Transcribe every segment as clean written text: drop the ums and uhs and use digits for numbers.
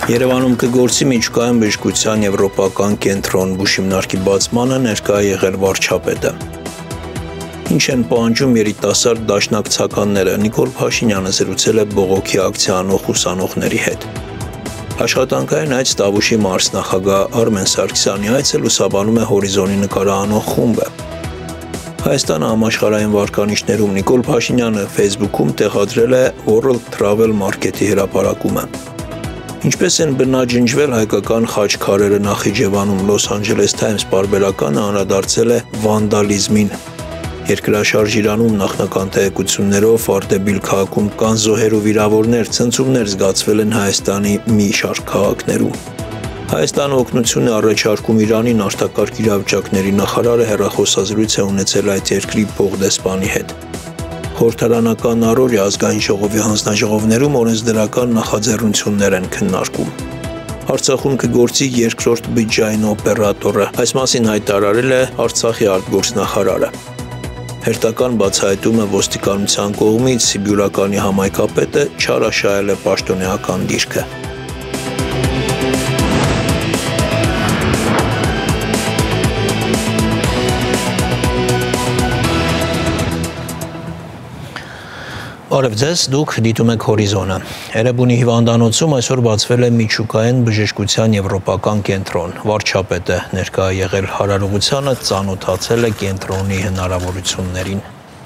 Երևանում կգործի միջուկային բժշկության եվրոպական կենտրոն բուժիմնարկի բացմանը ներկա եղել վարչապետը։ Ինչ են պահանջում երիտասարդ դաշնակցականները, Նիկոլ Փաշինյանը զրուցել է բողոքի ակցիա անող ուսանողների հետ։ Աշխատանքային այց Տավուշի մարզնախագահ Արմեն Սարգսյանի այցը լուսաբանում է հորիզոնի նկարահանող խումբը։ Հայաստանը համաշխարհային վարկանիշներում Նիկոլ Փաշինյանը Facebook-ում տեղադրել է World Travel Market-ի հրապարակումը։ Ինչպես են բնաջնջվել հայկական խաչքարերը Նախիջևանում, Լոս Անջելես Թայմս պարբերականը անդրադարձել է վանդալիզմին։ Երկրաշարժ Իրանում նախնական տեղեկություններով Արտեբիլ քաղաքում կան զոհեր ու վիրավորներ, ցնցումներ զգացվել են Հայաստանի մի շարք քաղաքներում։ Հայաստանը օգնություն է առաջարկում Իրանին, արտակարգ իրավիճակների նախարարը հեռախոսազրույց է ունեցել այդ երկրի փոխդեսպանի հետ։ Խորհրդարանական առօրյա ազգային ժողովի հանձնաժողովներում օրենսդրական նախաձեռնություններ են քննարկում։ Արցախում կգործի երկրորդ բջջային օպերատորը, այս մասին հայտարարել է Արցախի արտգործնախարարը։ Հերթական բացահայտումը ոստիկանության կողմից Սիբիրականի համայնքապետը չարաշահել է պաշտոնեական դիրքը։ Բարև ձեզ, դուք դիտում եք հորիզոնը։ Էրեբունի հիվանդանոցում այսօր բացվել է միջուկային բժշկության եվրոպական կենտրոն։ Վարչապետը ներկա եղել հարարողությանը, ծանոթացել է կենտրոնի հնարավորություններին։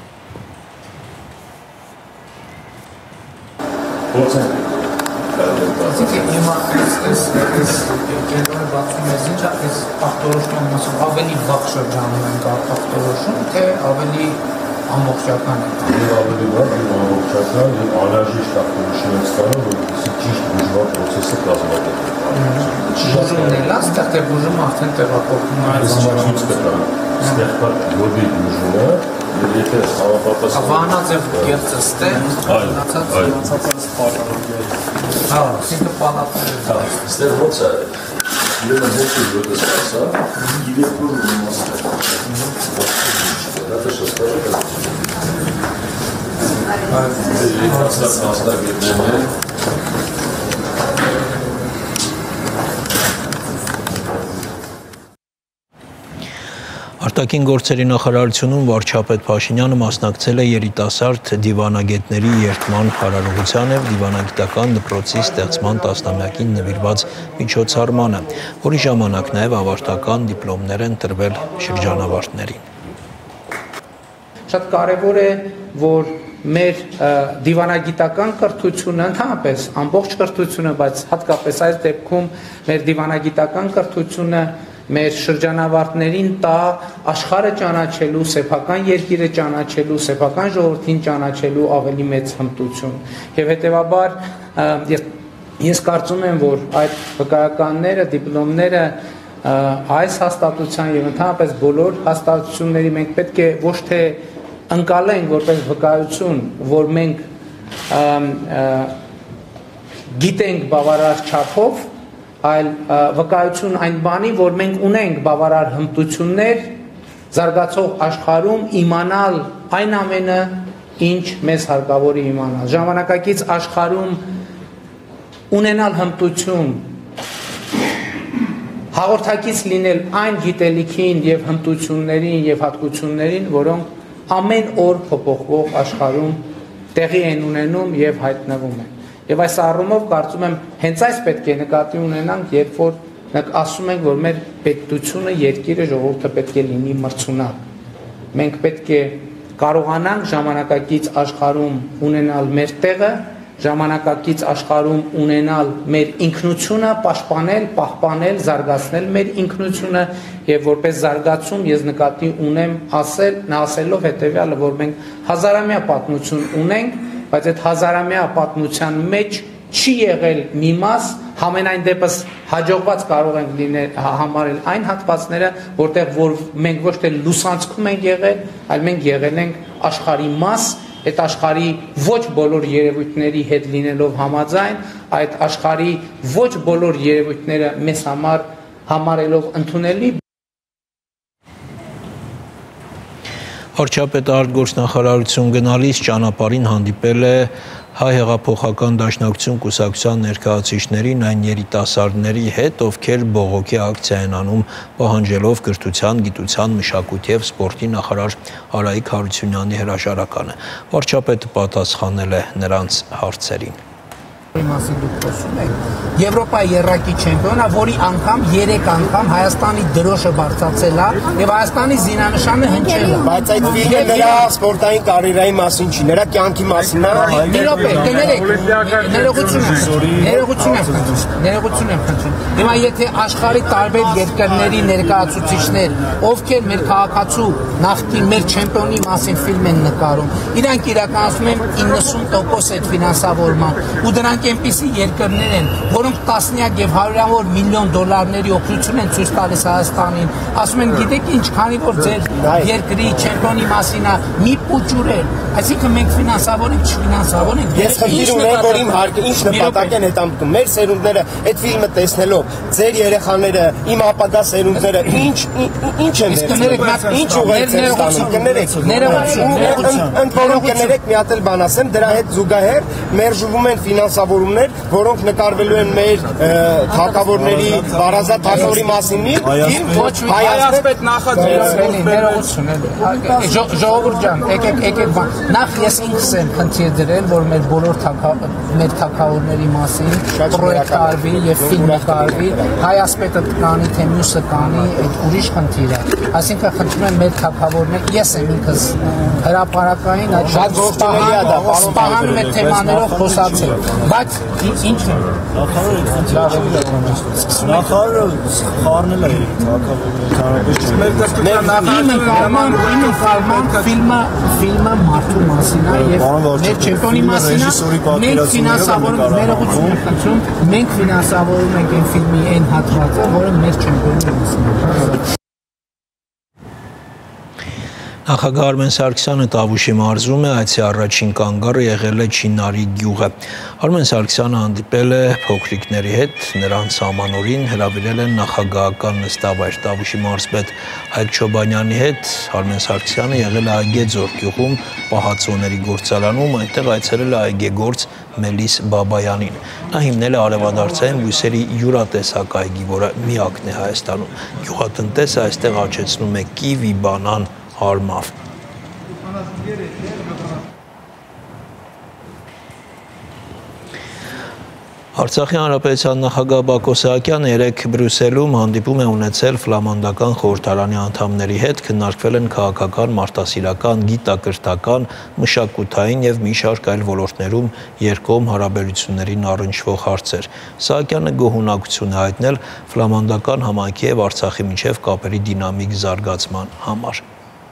Ավելի վաղ շրջանում ենք արտախտորոշում, թե ավելի ամբողջական ավելի վաղ ամբողջական եւ անհրաժեշտ ախտորոշում է ստանում, որպեսզի ճիշտ բուժման process-ը կազմակերպվի։ Բուժումն էլ աստեղ թե բուժումը արդեն տեղափոխվում է այս ցույց կտան ստեղծված ոդի բուժումը, եւ եթե համապատասխան Վանաձև գեղձը ստեղ, մնացածը պարալոգիա։ Հա, ինքը պալատներ։ ստեղ ո՞նց է։ Իրենը ո՞նց է դասա, իրենքով իմաստը։ Это что скажет? Արտաքին գործերի նախարարությունում վարչապետ Փաշինյանը մասնակցել է երիտասարդ դիվանագետների երթման հարարողության եւ դիվանագիտական դպրոցի ստեղծման տասնամյակին նվիրված միջոցառմանը, որի ժամանակ նաեւ ավարտական դիպլոմներ են տրվել շրջանավարտներին։ Շատ կարևոր է, որ մեր դիվանագիտական կրթությունը, ընդհանրապես ամբողջ կրթությունը, բայց հատկապես այս դեպքում մեր դիվանագիտական կրթությունը մեր շրջանավարտներին տա աշխարհը ճանաչելու, սեփական երկիրը ճանաչելու, սեփական ժողովրդին ճանաչելու ավելի մեծ հմտություն։ Եվ հետեւաբար ես կարծում եմ, որ այդ վկայականները, դիպլոմները այս հաստատության եւ ընդհանրապես բոլոր հաստատությունների մենք պետք է ոչ թե ընկալենք որպես վկայություն, որ մենք գիտենք բավարար չափով, այլ վկայություն այն բանի, որ մենք ունենք բավարար հմտություններ զարգացող աշխարհում իմանալ այն ամենը, ինչ մեզ հարկավոր է իմանալ։ Ժամանակակից աշխարհում ունենալ հմտություն, հաղորդակից լինել այն գիտելիքին եւ հմտություններին եւ հատկություններին, որոնք ամեն օր փոփոխվող աշխարհում տեղի են ունենում եւ հայտնվում են։ Եվ այս առումով կարծում եմ հենց այս պետք է նկատի ունենանք, երբ որ ասում ենք, որ մեր պետությունը, երկիրը, ժողովուրդը պետք է լինի մրցունակ։ Մենք պետք է կարողանանք ժամանակակից աշխարհում ունենալ մեր տեղը, ժամանակակից աշխարհում ունենալ մեր ինքնությունը, պաշտպանել, պահպանել, զարգացնել մեր ինքնությունը եւ որպես զարգացում ես նկատի ունեմ ասելով հետեւյալը, որ մենք հազարամյա պատմություն ունենք, բայց այդ հազարամյա պատմության մեջ չի եղել մի մաս, համենայն դեպս հաջողված կարող ենք լինել համարել այն հատվածները, որտեղ որ մենք ոչ թե լուսանցքում ենք եղել, այլ մենք եղել ենք աշխարհի մաս, այդ աշխարհի ոչ բոլոր երևույթների հետ լինելով համաձայն, այդ աշխարհի ոչ բոլոր երևույթները մեզ համար համարելով ընդունելի Վարչապետը արտգործնախարարություն գնալիս ճանապարհին հանդիպել է Հայ հեղափոխական դաշնակցություն կուսակցության ներկայացուցիչներին, այն երիտասարդների հետ, ովքեր բողոքի ակցիա են անում, պահանջելով կրթության, գիտության, մշակույթի և սպորտի նախարար Արայիկ Հարությունյանի հրաժարականը։ Վարչապետը պատասխանել է նրանց հարցերին։ Մասին դուք խոսում եք, Եվրոպայի եռակի չեմպիոնա, որի անգամ 3 անգամ Հայաստանի դրոշը բարձրացել է եւ Հայաստանի զինանշանը հնչել է։ Բայց այդ ֆիլմը նրա սպորտային կարիերայի մասին չի, նրա կյանքի մասին է։ Ներողություն եմ խնդրում։ Հիմա եթե աշխարհի տարբեր երկրների ներկայացուցիչներ, ովքեր մեր քաղաքացու նախկին մեր չեմպիոնի մասին ֆիլմ են նկարում, իրանք իրականացնում են 90% այդ ֆինանսավորման ու դրանք այնպիսի երկրներ են, որոնք տասնյակ եւ հարյուրավոր միլիոն դոլարների օգնություն են ցույց տալիս Հայաստանին, ասում են գիտեք ինչ, քանի որ ձեր երկրի չեմպիոնի մասին է, մի փուճուրել, այսինքն մենք ֆինանսավորենք, չֆինանսավորենք։ Ես խնդիր ունեմ, որ իմ հարկը ինչ նպատակ են հետամտում, մեր սերունդները այդ ֆիլմը տեսնելով, ձեր երեխաները, իմ ապագա սերունդները ինչ են վերցնում, ինչ ուղերձ են ստանում, կներեք, ընդ որում կներեք մի հատ էլ բան ասեմ, դրա հետ զուգահեռ մերժվում են ֆինանսավորումներ, որոնք նկարվելու են մեր թագավորների, Վարազատ թագավորի մասին մի ֆիլմ, հայաստան նախաձեռնություն ժողովուրդ ջան, եկեք բան, նախ ես ինքս եմ խնդիր դրել, որ մեր բոլոր մեր թագավորների մասին պրոյեկտ արվի եւ ֆիլմ նկարվի, հայասպետը կանի, թե մյուսը կանի, այդ ուրիշ խնդիր է, այսինքն խնդրում եմ մեր թագավորներ, ես եմ ինքս հրապարակային այդ շատ ողջունելի է դա, սպահանում այդ թեմաներով խոսացել, բայց ինչ է նախարարը խառնել է ֆիլմը մարդու մասին է եւ մեր չեմպիոնի մասին է, մենք ֆինանսավորում ներողություն եմ խնդրում, մենք ֆինանսավորում ենք այն ֆիլմի այն հատվածը, որը մեր չեմպիոնի մասին է։ Նախագահ Արմեն Սարգսյանը Տավուշի մարզում է, այցի առաջին կանգառը եղել է Չինարի գյուղը։ Արմեն Սարգսյանը հանդիպել է փոքրիկների հետ, նրանց ամանորին հրավիրել են նախագահական նստավայր։ Տավուշի մարզպետ Հայկ Չոբանյանի հետ Արմեն Սարգսյանը եղել է Այգեձոր գյուղում պահածոների գործարանում, այնտեղ այցելել է այգեգործ Մելիս Բաբայանին։ Նա հիմնել է արևադարձային բույսերի յուրատեսակ այգի, որը միակն է Հայաստանում։ Գյուղատնտեսը այստեղ աճեցնում է կիվի, բանան, արմավ։ Արցախի հանրապետության նախագահ Բակո Սահակյանը երեկ Բրյուսելում հանդիպում է ունեցել ֆլամանդական խորհրդարանի անդամների հետ, քննարկվել են քաղաքական, մարդասիրական, գիտակրթական, մշակութային եւ մի շարք այլ ոլորտներում երկկողմ հարաբերություններին առնչվող հարցեր։ Սահակյանը գոհունակություն է հայտնել ֆլամանդական համայնքի եւ Արցախի միջև կապերի դինամիկ զարգացման համար։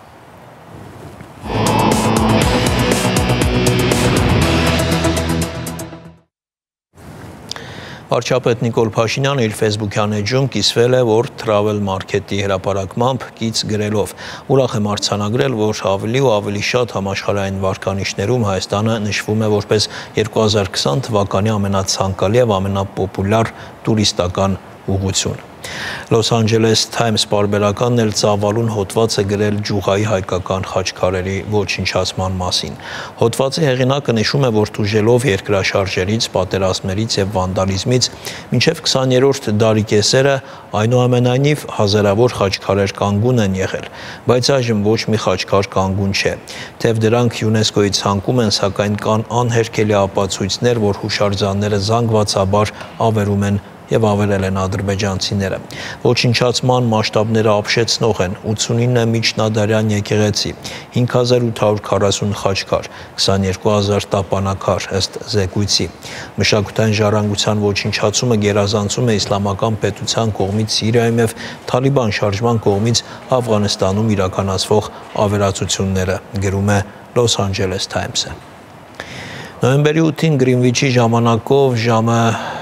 Վարչապետ Նիկոլ Փաշինյանը իր ֆեյսբուքյան էջում կիսվել է, որ Travel Market-ի հրապարակմամբ կից գրելով ուրախ եմ արձանագրել, որ ավելի ու ավելի շատ համաշխարհային վարկանիշներում Հայաստանը նշվում է որպես 2020 թվականի ամենացանկալի եւ ամենապոպուլյար տուրիստական ուղղություն։ Los Angeles Times պարբերականն էլ ծավալուն հոդված է գրել Ջուղայի հայկական խաչքարերի ոչնչացման մասին։ Հոդվածի հեղինակը նշում է, որ տուժելով երկրաշարժերից, պատերազմներից եւ վանդալիզմից մինչեւ 20-րդ դարի կեսերը այնուամենայնիվ հազարավոր խաչքարեր կանգուն են եղել, բայց այժմ ոչ մի խաչքար կանգուն չէ։ Թեև դրանք ՅՈՒՆԵՍԿՕ-ի ցանկում են, սակայն կան անհերքելի ապացույցներ, որ հուշարձանները զանգվածաբար ավերում են եւ ավերել են ադրբեջանցիները։ Ոչնչացման մասշտաբները ապշեցնող են՝ 89 միջնադարյան եկեղեցի, 5840 խաչքար, 22000 տապանակար ըստ զեկույցի։ Մշակութային ժառանգության ոչնչացումը գերազանցում է իսլամական պետության կողմից Սիրիայում եւ Թալիբան շարժման կողմից Աֆղանստանում իրականացվող ավերածությունները, գրում է Los Angeles Times-ը։ Նոյեմբերի 8-ին Գրինվիչի ժամանակով ժամը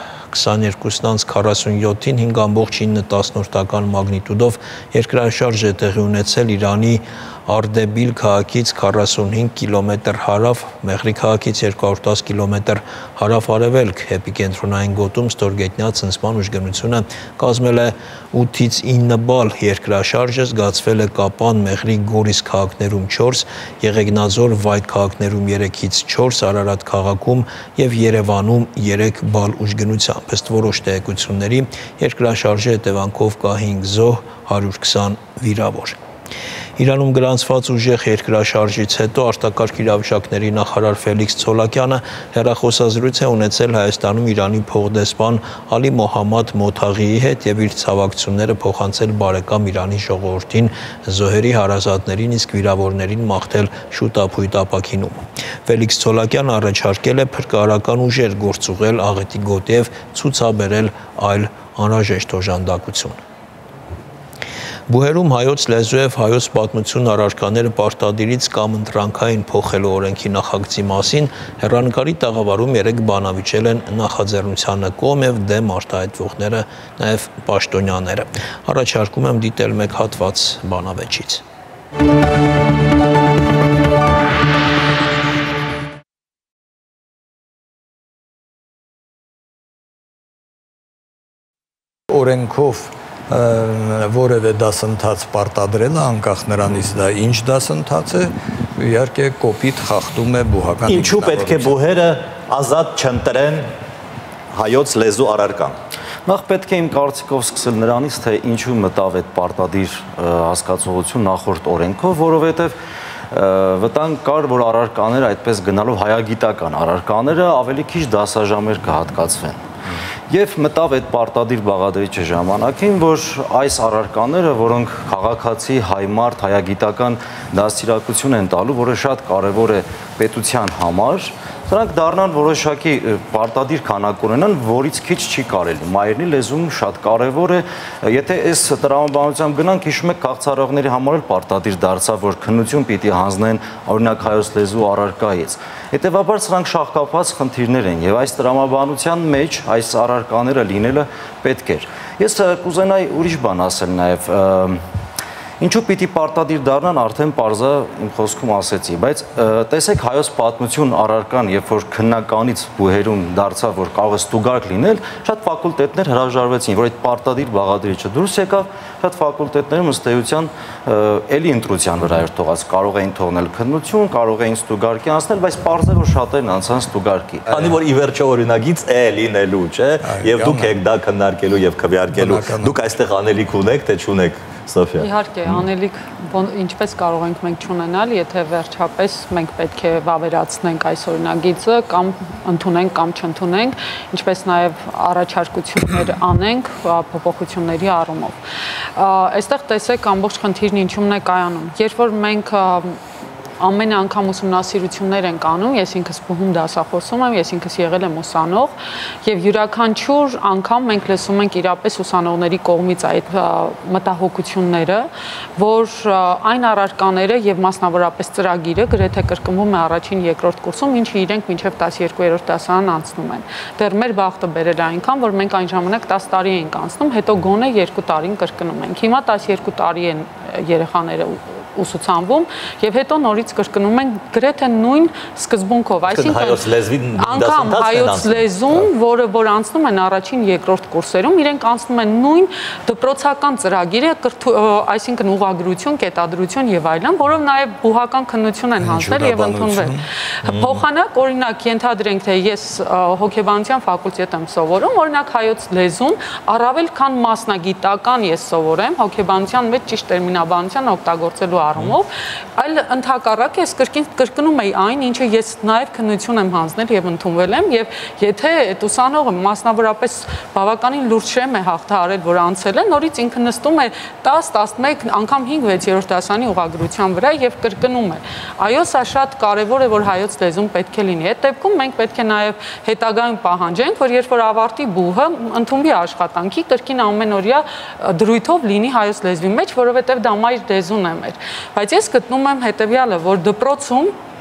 22:47-ին 5.9 մագնիտուդով երկրաշարժ է տեղի ունեցել Իրանի Արդեբիլ քաղաքից 45 կիլոմետր հարավ, Մեղրի քաղաքից 210 կիլոմետր հարավ-արևելք, էպիկենտրոնային գոտում ստորգետնյա ցնցման ուժգնությունը կազմել է 8-ից 9 բալ, երկրաշարժը զգացվել է Կապան, Մեղրի, Գորիս քաղաքներում 4, Եղեգնաձոր, Վայդ քաղաքներում 3-ից 4, Արարատ քաղաքում և Երևանում 3 բալ ուժգնությամբ, ըստ որոշ տեղեկությունների երկրաշարժի հետևանքով կա 5 զոհ, 120 վիրավոր։ Իրանում գրանցված ուժեղ երկրաշարժից հետո արտակարգ իրավիճակների նախարար Ֆելիքս Ցոլակյանը հեռախոսազրույց է ունեցել Հայաստանում Իրանի փոխդեսպան Ալի Մոհամմադ Մոթաղիի հետ և իր ցավակցությունները փոխանցել բարեկամ Իրանի ժողովրդին, զոհերի հարազատներին, իսկ վիրավորներին մաղթել շուտ ապույտ ապաքինում։ Ֆելիքս Ցոլակյանը առաջարկել է փրկարարական ուժեր գործուղել աղետի գոտի և ցուցաբերել այլ անհրաժեշտ օժանդակություն։ Բուհերում հայոց լեզու և հայոց պատմություն առարկաները պարտադիրից կամ ընտրանքային փոխելու օրենքի նախագծի մասին հեռանկարի տաղավարում 3 բանավիճել են նախաձեռնությանը կողմ և դեմ արտահայտվողները, նաև պաշտոնյաները։ Առաջարկում եմ դիտել մեկ հատված բանավեճից։ Օրենքով որևէ դասընթաց պարտադրելը անկախ նրանից դա ինչ դասընթաց է, իհարկե կոպիտ խախտում է բուհական Ինչու պետք է բուհերը ազատ չընտրեն հայոց լեզու առարկան։ Նախ պետք է իմ կարծիքով սկսել նրանից, թե ինչու մտավ այդ պարտադիր հասկացողություն նախորդ օրենքով, որովհետև վտանգ կար, որ առարկաները այդպես գնալով հայագիտական առարկաները ավելի քիչ դասաժամեր կհատկացվեն։ Եվ մտավ այդ պարտադիր բաղադրիչի ժամանակին, որ այս առարկաները, որոնք քաղաքացի, հայ մարդ, հայագիտական դաստիարակություն են տալու, որը շատ կարևոր է պետության համար, դրանք դառնան որոշակի պարտադիր քանակ ունենան, որից քիչ չի կարելի։ Մայրենի լեզուն շատ կարևոր է, եթե այս տրամաբանությամբ գնանք, հիշում եք քաղցրահողների համար էլ պարտադիր դարձավ, որ քննություն պիտի հանձնեն օրինակ հայոց լեզու առարկայից։ Հետևաբար սրանք շահկապված խնդիրներ են եւ այս տրամաբանության մեջ այս առարկաները լինելը պետք էր։ Ես կուզենայի ուրիշ բան ասել նաեւ Ինչու պիտի պարտադիր դառնան, արդեն պարզա իմ խոսքում ասեցի, բայց տեսեք հայոց պատմություն առարկան, երբ որ քննականից բուհերում դարձավ, որ կարող է ստուգարք լինել, շատ ֆակուլտետներ հրաժարվեցին, որ այդ պարտադիր բաղադրիչը դուրս եկավ, շատ ֆակուլտետներում ըստ էության էլի ընտրության վրա էր թողած, կարող էին թողնել քննություն, կարող էին ստուգարկի անցնել, բայց պարզ է, որ շատերն անցան ստուգարկի։ Քանի որ ի վերջո օրինագից է լինելու, չէ, եւ դուք եք դա քննարկելու եւ քվեարկելու, դուք այստեղ անելիք ունեք, թե չունեք։ Սոֆիա։ Իհարկե, անելիք ինչպես կարող ենք մենք չունենալ, եթե վերջապես մենք պետք է վավերացնենք այս օրինագիծը կամ ընդունենք կամ չընդունենք, ինչպես նաև առաջարկություններ անենք փոփոխությունների առումով։ Այստեղ տեսեք ամբողջ խնդիրն ինչումն է կայանում։ Երբ որ մենք ամեն անգամ ուսումնասիրություններ ենք անում, ես ինքս բուհում դասախոսում եմ, ես ինքս եղել եմ ուսանող, եւ յուրաքանչյուր անգամ մենք լսում ենք իրապես ուսանողների կողմից այդ մտահոգությունները, որ այն առարկաները եւ մասնավորապես ծրագիրը գրեթե կրկնվում է առաջին, երկրորդ կուրսում, ինչը իրենք մինչեւ 12-րդ դասարան անցնում են։ Դեռ մեր բախտը բերել է այնքան, որ մենք այն ժամանակ 10 տարի ենք անցնում, հետո գոնե 2 տարին կրկնում ենք։ Հիմա 12 տարի են երեխաները ուսուցանվում եւ հետո նորից կրկնում են գրեթե նույն սկզբունքով, այսինքն անգամ հայոց լեզուն, որ անցնում են առաջին, երկրորդ կուրսերում, իրենք անցնում են նույն դպրոցական ծրագիրը, այսինքն ուղղագրություն, կետադրություն եւ այլն, որով նաեւ բուհական քննություն են հանձնել եւ ընդունվել։ Փոխանակ, օրինակ, ենթադրենք, թե ես հոգեբանության ֆակուլտետ եմ սովորում, օրինակ հայոց լեզուն առավել քան մասնագիտական ես սովորեմ, հոգեբանության մեջ ճիշտ տերմինաբանության օգտագործելու առումով, այլ ընդհակառակ ես կրկնում էի այն, ինչը ես նաև քննություն եմ հանձնել եւ ընդունվել եմ, եւ եթե այդ ուսանողը մասնավորապես բավականին լուրջ շեմ է հաղթահարել, որ անցել է, նորից ինքը նստում է 10, 11, անգամ 5-6-րդ դասարանի ուղղագրության վրա եւ կրկնում է։ Այո, սա շատ կարեւոր է, որ հայոց լեզուն պետք է լինի։ Այդ դեպքում մենք պետք է նաև հետագայում պահանջենք, որ երբ որ ավարտի բուհը, ընդունվի աշխատանքի, կրկին ամենօրյա դրույթով լինի հայոց լեզվի մեջ, որովհետև դա մայր լեզուն է մեր։ Բայց ես գտնում եմ հետևյալը, որ դպրոցում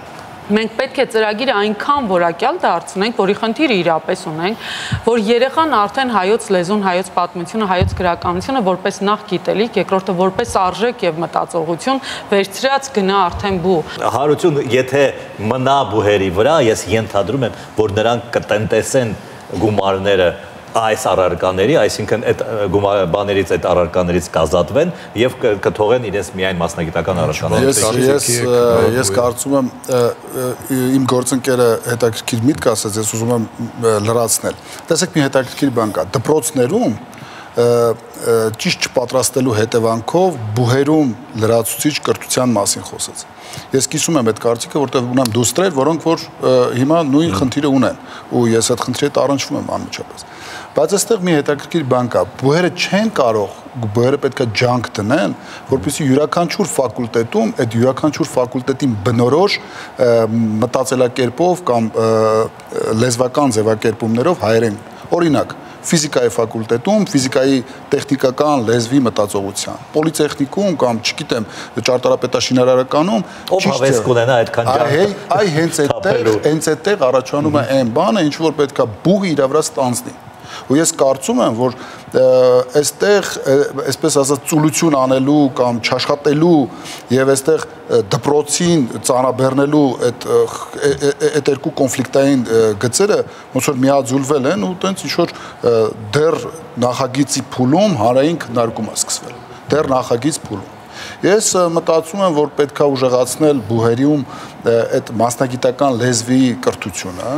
Մենք պետք է ծրագիրը այնքան որակյալ դարձնենք, որի խնդիրը իրապես ունենք, որ երեխան արդեն հայոց լեզուն, հայոց պատմությունը, հայոց գրականությունը որպես նախ գիտելիք, երկրորդը որպես արժեք եւ մտածողություն վերցրած գնա արդեն բու։ Հարություն, եթե մնա բուհերի վրա, ես ենթադրում եմ, որ նրանք կտնտեսեն գումարները այս առարկաների, այսինքն այդ բաներից, այդ առարկաներից կազատվեն եւ կթողեն իրենց միայն մասնագիտական առարկաներ։ Ես կարծում եմ իմ գործընկերը հետաքրքիր միտք ասաց, ես ուզում եմ լրացնել։ Տեսեք, մի հետաքրքիր բան կա։ Դպրոցներում ճիշտ չպատրաստելու հետևանքով բուհերում լրացուցիչ կրթության մասին խոսեց։ Ես կիսում եմ այդ կարծիքը, որտեղ ունեմ դուստրեր, որոնք որ հիմա նույն խնդիրը ունեն, ու ես այդ խնդրի հետ առնչվում եմ անմիջապես։ Բայց այստեղ մի հետաքրքիր բան կա, բուհերը չեն կարող, բուհերը պետք է ջանք դնեն, որպեսզի յուրաքանչյուր ֆակուլտետում այդ յուրաքանչյուր ֆակուլտետին բնորոշ մտածելակերպով կամ լեզվական ձևակերպումներով հայերեն։ Օրինակ, ֆիզիկայի ֆակուլտետում ֆիզիկայի տեխնիկական լեզվի մտածողության, պոլիտեխնիկում կամ, չգիտեմ, ճարտարապետաշինարարականում ով հավես կունենա այդքան ջանք։ Այ հենց այդտեղ առաջանում է այն բանը, ինչ որ պետքա բուհը իր վրա ստանձնի։ Ու ես կարծում եմ, որ այստեղ, այսպես ասած, ծուլություն անելու կամ չաշխատելու եւ այստեղ դպրոցին ծանրաբեռնելու այդ երկու կոնֆլիկտային գծերը ոնց որ միաձուլվել են ու տենց ինչ որ դեռ նախագիծի փուլում հանրային քննարկում է սկսվել։ Դեռ նախագիծ փուլում։ Ես մտածում եմ, որ պետքա ուժեղացնել բուհերիում այդ մասնագիտական լեզվի կրթությունը։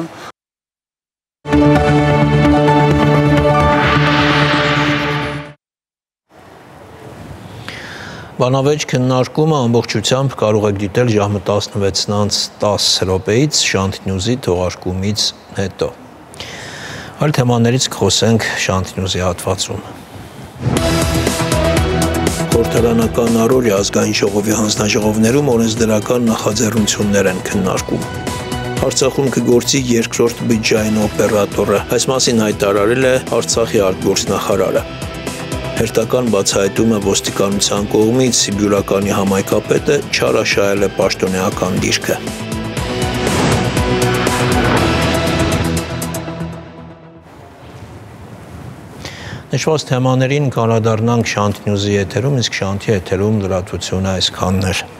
Բանավեճ քննարկումը ամբողջությամբ կարող եք դիտել ժամը 16:10 րոպեից Շանթ Նյուզի թողարկումից հետո։ Այլ թեմաներից կխոսենք Շանթ Նյուզի հատվածում։ Խորհրդարանական առօրյա ազգային ժողովի հանձնաժողովներում օրենսդրական նախաձեռնություններ են քննարկում։ Արցախում կգործի երկրորդ բյուջեային օպերատորը, այս մասին հայտարարել է Արցախի արտգործնախարարը։ Հերթական բացահայտումը ոստիկանության կողմից Սիբիրականի համայնքապետը չարաշահել է պաշտոնեական դիրքը։ Նշված թեմաներին կանդրադառնանք Շանթ Նյուզի եթերում, իսկ Շանթի եթերում լրատվությունը այսքանն էր։